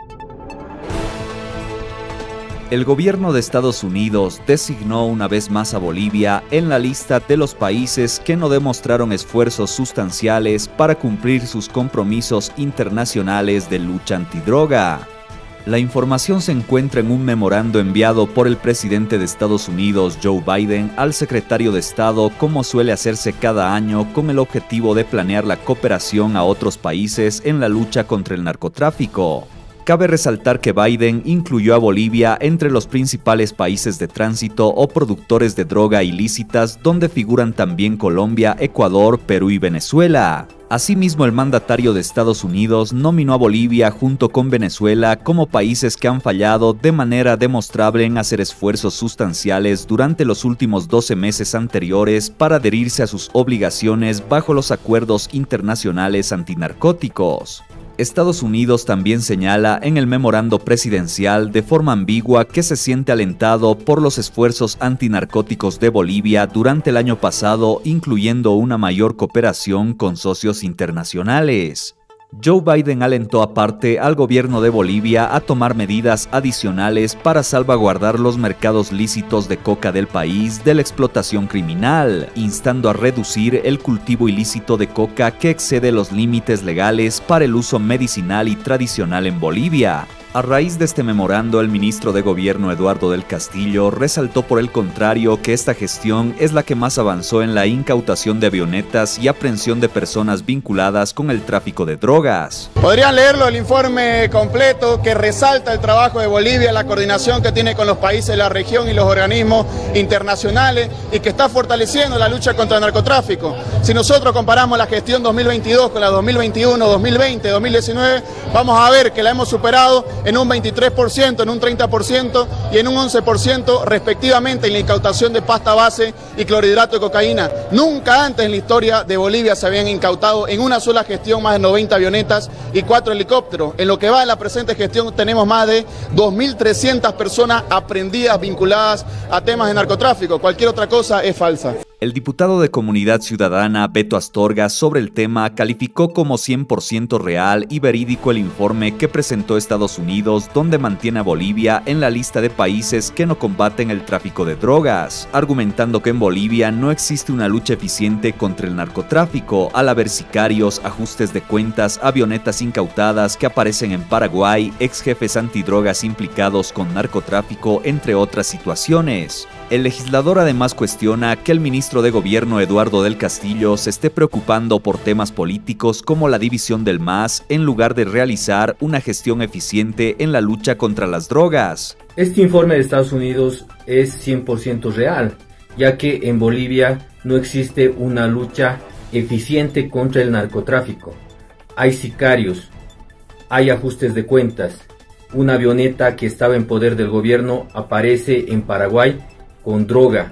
El gobierno de Estados Unidos designó una vez más a Bolivia en la lista de los países que no demostraron esfuerzos sustanciales para cumplir sus compromisos internacionales de lucha antidroga. La información se encuentra en un memorando enviado por el presidente de Estados Unidos, Joe Biden, al secretario de Estado, como suele hacerse cada año, con el objetivo de planear la cooperación a otros países en la lucha contra el narcotráfico. Cabe resaltar que Biden incluyó a Bolivia entre los principales países de tránsito o productores de droga ilícitas, donde figuran también Colombia, Ecuador, Perú y Venezuela. Asimismo, el mandatario de Estados Unidos nominó a Bolivia junto con Venezuela como países que han fallado de manera demostrable en hacer esfuerzos sustanciales durante los últimos 12 meses anteriores para adherirse a sus obligaciones bajo los acuerdos internacionales antinarcóticos. Estados Unidos también señala en el memorando presidencial de forma ambigua que se siente alentado por los esfuerzos antinarcóticos de Bolivia durante el año pasado, incluyendo una mayor cooperación con socios internacionales. Joe Biden alentó aparte al gobierno de Bolivia a tomar medidas adicionales para salvaguardar los mercados lícitos de coca del país de la explotación criminal, instando a reducir el cultivo ilícito de coca que excede los límites legales para el uso medicinal y tradicional en Bolivia. A raíz de este memorando, el ministro de Gobierno Eduardo del Castillo resaltó por el contrario que esta gestión es la que más avanzó en la incautación de avionetas y aprehensión de personas vinculadas con el tráfico de drogas. Podrían leerlo el informe completo que resalta el trabajo de Bolivia, la coordinación que tiene con los países de la región y los organismos internacionales y que está fortaleciendo la lucha contra el narcotráfico. Si nosotros comparamos la gestión 2022 con la 2021, 2020, 2019, vamos a ver que la hemos superado en un 23%, en un 30% y en un 11% respectivamente en la incautación de pasta base y clorhidrato de cocaína. Nunca antes en la historia de Bolivia se habían incautado en una sola gestión más de 90 avionetas y 4 helicópteros. En lo que va de la presente gestión tenemos más de 2.300 personas aprehendidas vinculadas a temas de narcotráfico. Cualquier otra cosa es falsa. El diputado de Comunidad Ciudadana, Beto Astorga, sobre el tema calificó como 100% real y verídico el informe que presentó Estados Unidos, donde mantiene a Bolivia en la lista de países que no combaten el tráfico de drogas, argumentando que en Bolivia no existe una lucha eficiente contra el narcotráfico, al haber sicarios, ajustes de cuentas, avionetas incautadas que aparecen en Paraguay, ex jefes antidrogas implicados con narcotráfico, entre otras situaciones. El legislador además cuestiona que el ministro de Gobierno Eduardo del Castillo se esté preocupando por temas políticos como la división del MAS en lugar de realizar una gestión eficiente en la lucha contra las drogas. Este informe de Estados Unidos es 100% real, ya que en Bolivia no existe una lucha eficiente contra el narcotráfico. Hay sicarios, hay ajustes de cuentas. Una avioneta que estaba en poder del gobierno aparece en Paraguay con droga,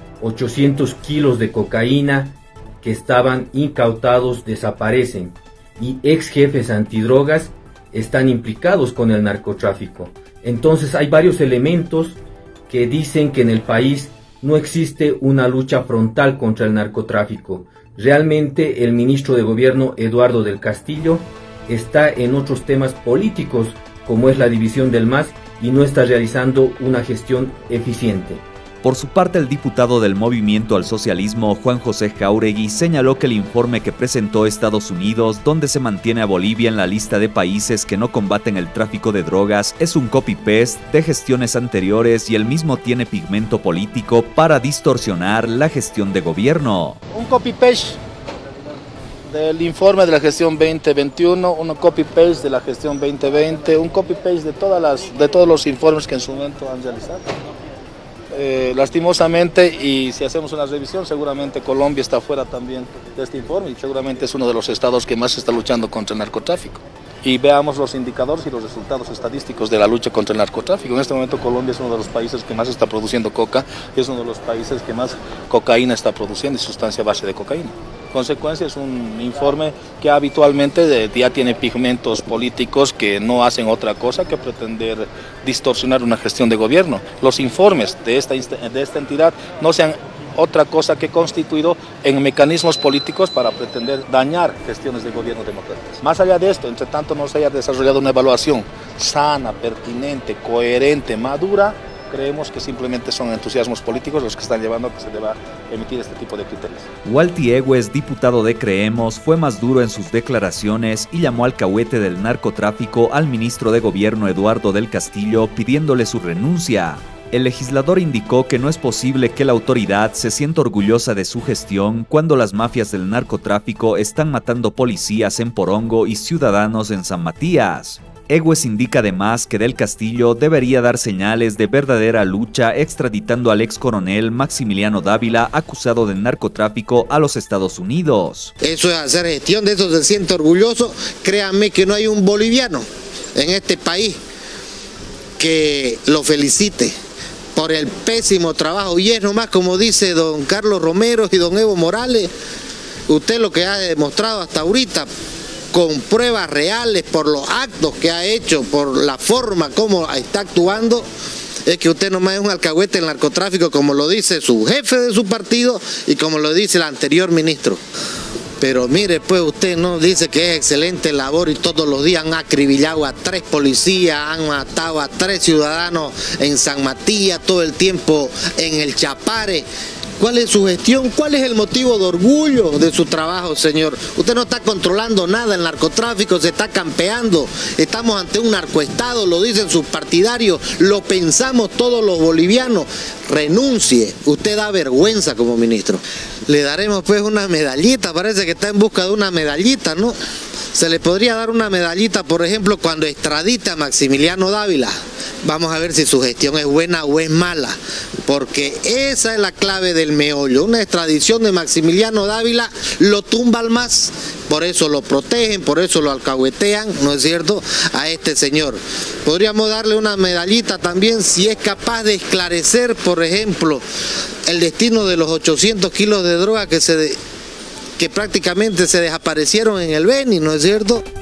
800 kilos de cocaína que estaban incautados desaparecen y ex jefes antidrogas están implicados con el narcotráfico. Entonces hay varios elementos que dicen que en el país no existe una lucha frontal contra el narcotráfico. Realmente el ministro de Gobierno Eduardo del Castillo está en otros temas políticos como es la división del MAS y no está realizando una gestión eficiente. Por su parte, el diputado del Movimiento al Socialismo, Juan José Jáuregui, señaló que el informe que presentó Estados Unidos, donde se mantiene a Bolivia en la lista de países que no combaten el tráfico de drogas, es un copy-paste de gestiones anteriores y el mismo tiene pigmento político para distorsionar la gestión de gobierno. Un copy-paste del informe de la gestión 2021, un copy-paste de la gestión 2020, un copy-paste de todos los informes que en su momento han realizado. Lastimosamente, y si hacemos una revisión, seguramente Colombia está fuera también de este informe y seguramente es uno de los estados que más está luchando contra el narcotráfico. Y veamos los indicadores y los resultados estadísticos de la lucha contra el narcotráfico. En este momento Colombia es uno de los países que más está produciendo coca, es uno de los países que más cocaína está produciendo y sustancia base de cocaína. Consecuencia es un informe que habitualmente ya tiene pigmentos políticos que no hacen otra cosa que pretender distorsionar una gestión de gobierno. Los informes de esta entidad no se han otra cosa que constituido en mecanismos políticos para pretender dañar gestiones de gobierno democráticas. Más allá de esto, entre tanto no se haya desarrollado una evaluación sana, pertinente, coherente, madura, creemos que simplemente son entusiasmos políticos los que están llevando a que se deba emitir este tipo de criterios. Walty Egues, diputado de Creemos, fue más duro en sus declaraciones y llamó alcahuete del narcotráfico al ministro de Gobierno Eduardo del Castillo pidiéndole su renuncia. El legislador indicó que no es posible que la autoridad se sienta orgullosa de su gestión cuando las mafias del narcotráfico están matando policías en Porongo y ciudadanos en San Matías. Egues indica además que Del Castillo debería dar señales de verdadera lucha extraditando al ex coronel Maximiliano Dávila acusado de narcotráfico a los Estados Unidos. Eso es hacer gestión, de eso se siente orgulloso. Créanme que no hay un boliviano en este país que lo felicite por el pésimo trabajo. Y es nomás como dice don Carlos Romero y don Evo Morales, usted lo que ha demostrado hasta ahorita, con pruebas reales, por los actos que ha hecho, por la forma como está actuando, es que usted nomás es un alcahuete del narcotráfico, como lo dice su jefe de su partido y como lo dice el anterior ministro. Pero mire, pues usted no dice que es excelente labor y todos los días han acribillado a 3 policías, han matado a 3 ciudadanos en San Matías, todo el tiempo en el Chapare. ¿Cuál es su gestión? ¿Cuál es el motivo de orgullo de su trabajo, señor? Usted no está controlando nada, el narcotráfico se está campeando. Estamos ante un narcoestado, lo dicen sus partidarios, lo pensamos todos los bolivianos. Renuncie, usted da vergüenza como ministro. Le daremos pues una medallita, parece que está en busca de una medallita, ¿no? Se le podría dar una medallita, por ejemplo, cuando extradite a Maximiliano Dávila. Vamos a ver si su gestión es buena o es mala, porque esa es la clave del meollo. Una extradición de Maximiliano Dávila lo tumba al MAS, por eso lo protegen, por eso lo alcahuetean, ¿no es cierto?, a este señor. Podríamos darle una medallita también si es capaz de esclarecer, por ejemplo, el destino de los 800 kilos de droga que prácticamente se desaparecieron en el Beni, ¿no es cierto?